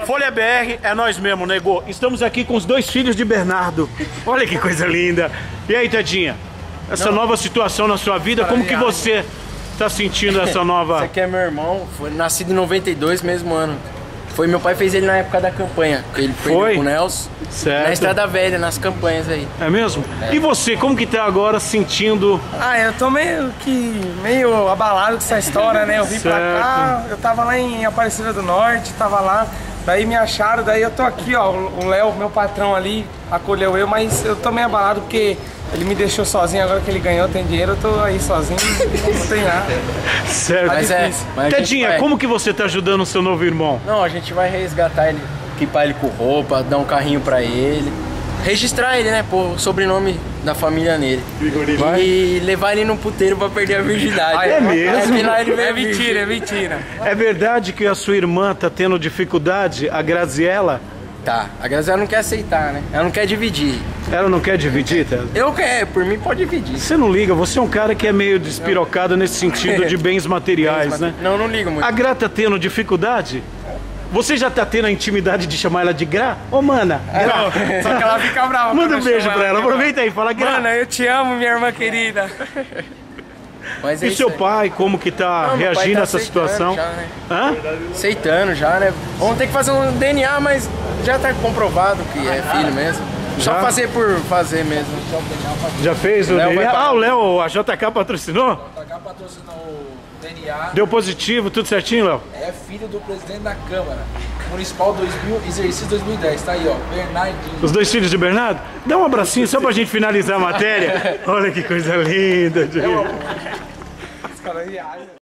Folha BR é nós mesmo, negou. Estamos aqui com os dois filhos de Bernardo. Olha que coisa linda. E aí, Tedinha? Essa nova situação na sua vida, como que você tá sentindo essa nova... Esse aqui é meu irmão, foi nascido em 92, mesmo ano. Foi, meu pai fez ele na época da campanha. Ele foi com o Nelson. Certo. Na Estrada Velha, nas campanhas aí. É mesmo? É. E você, como que tá agora sentindo? Ah, eu tô meio abalado com essa história, né? Eu vim pra cá, eu tava lá em Aparecida do Norte, tava lá, daí me acharam, daí eu tô aqui, ó, o Léo, meu patrão ali, acolheu eu, mas eu tô meio abalado porque ele me deixou sozinho, agora que ele ganhou, tem dinheiro, eu tô aí sozinho, não tem nada. Certo. Mas Tedinha, como que você tá ajudando o seu novo irmão? Não, a gente vai resgatar ele, equipar ele com roupa, dar um carrinho pra ele, registrar ele, né, pôr o sobrenome da família nele. E levar ele no puteiro pra perder a virgindade. É mesmo? É, lá ele É mentira, é mentira. É verdade que a sua irmã tá tendo dificuldade, a Graziella? Tá, a Graziella não quer aceitar, né? Ela não quer dividir. Ela não quer dividir, Ted? Eu quero, por mim pode dividir. Você não liga, você é um cara que é meio despirocado nesse sentido de bens materiais, né? Não ligo muito. A Gra tá tendo dificuldade? Você já tá tendo a intimidade de chamar ela de Gra? Ô, mana, Gra. Só que ela fica brava. Manda um beijo pra ela, aproveita aí, fala Gra. Mano, eu te amo, minha irmã querida. Mas E seu pai, como que tá reagindo a essa situação? Já, né? Hã? Aceitando já, né? Vamos ter que fazer um DNA, mas já tá comprovado que é filho mesmo. Só fazer por fazer mesmo. Já fez o DNA? Ah, o Léo, a JK patrocinou? A JK patrocinou o DNA. Deu positivo, tudo certinho, Léo? É filho do presidente da Câmara Municipal 2000, exercício 2010. Tá aí, ó, Bernardinho. Os dois filhos de Bernardo? Dá um abracinho só pra gente finalizar a matéria. Olha que coisa linda, gente. Os caras viajam.